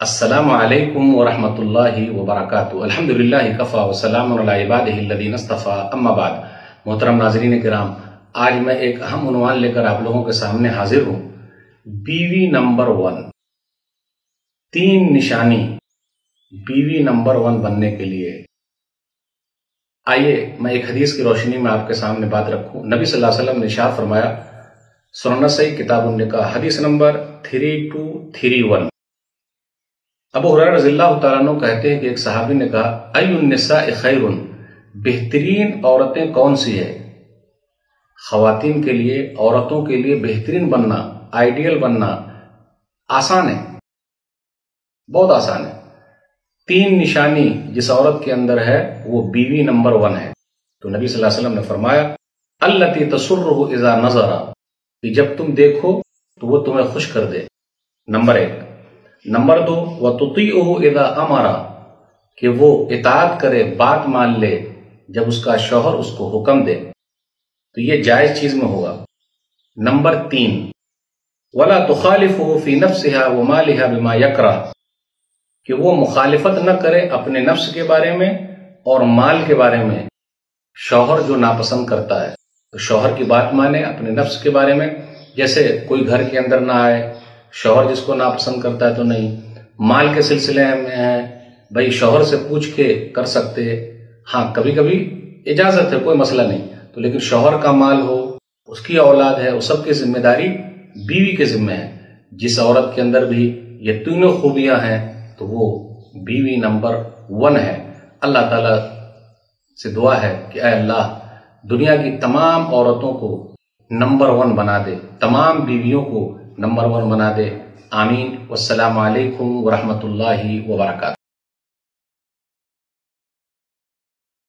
السلام علیکم ورحمۃ اللہ وبرکاتہ۔ الحمدللہ کفا وسلام علی عبادہ الذین اصطفیٰ، اما بعد۔ محترم ناظرین کرام، آج میں ایک اہم عنوان لے کر آپ لوگوں کے سامنے حاضر ہوں۔ بیوی نمبر 1، 3 نشانی بیوی نمبر 1 بننے کے لیے۔ آئیے میں ایک حدیث کی روشنی میں آپ کے سامنے بات رکھوں۔ نبی صلی اللہ علیہ وسلم نے ارشاد فرمایا، سنن نسائی کتاب النکاح، حدیث نمبر 3231۔ ابو ہریرہ رضی اللہ تعالیٰ عنہ کہتے ہیں کہ ایک صحابی نے کہا، ای النساء خیر، بہترین عورتیں کون سی ہے؟ خواتین کے لیے، عورتوں کے لیے بہترین بننا، آئیڈیل بننا آسان ہے، بہت آسان ہے۔ 3 نشانی جس عورت کے اندر ہے وہ بیوی نمبر 1 ہے۔ تو نبی صلی اللہ علیہ وسلم نے فرمایا، التی تسرہ اذا نظر، کہ جب تم دیکھو تو وہ تمہیں خوش کر دے، نمبر 1۔ نمبر 2، وَتُطِيعُهُ إِذَا أَمَرَ، کہ وہ اطاعت کرے، بات مان لے جب اس کا شوہر اس کو حکم دے، تو یہ جائز چیز میں ہوگا۔ نمبر 3، وَلَا تُخَالِفُهُ فِي نَفْسِهَا وَمَالِهَا بِمَا يَكْرَهُ، کہ وہ مخالفت نہ کرے اپنے نفس کے بارے میں اور مال کے بارے میں۔ شوہر جو ناپسند کرتا ہے تو شوہر کی بات مانے اپنے نفس کے بارے میں، جیسے کوئی گھر کے اندر نہ آئے، شوہر جس کو ناپسند کرتا ہے تو نہیں۔ مال کے سلسلے میں ہے بھائی شوہر سے پوچھ کے کر سکتے، ہاں کبھی کبھی اجازت ہے، کوئی مسئلہ نہیں، تو لیکن شوہر کا مال ہو، اس کی اولاد ہے، وہ سب کی ذمہ داری بیوی کے ذمہ ہے۔ جس عورت کے اندر بھی یہ تینوں خوبیاں ہیں تو وہ بیوی نمبر 1 ہے۔ اللہ تعالیٰ سے دعا ہے کہ اے اللہ، دنیا کی تمام عورتوں کو نمبر 1 بنا دے، تمام بیویوں کو نمبر 1 بنا دے، آمین۔ والسلام علیکم ورحمۃ اللہ وبرکاتہ۔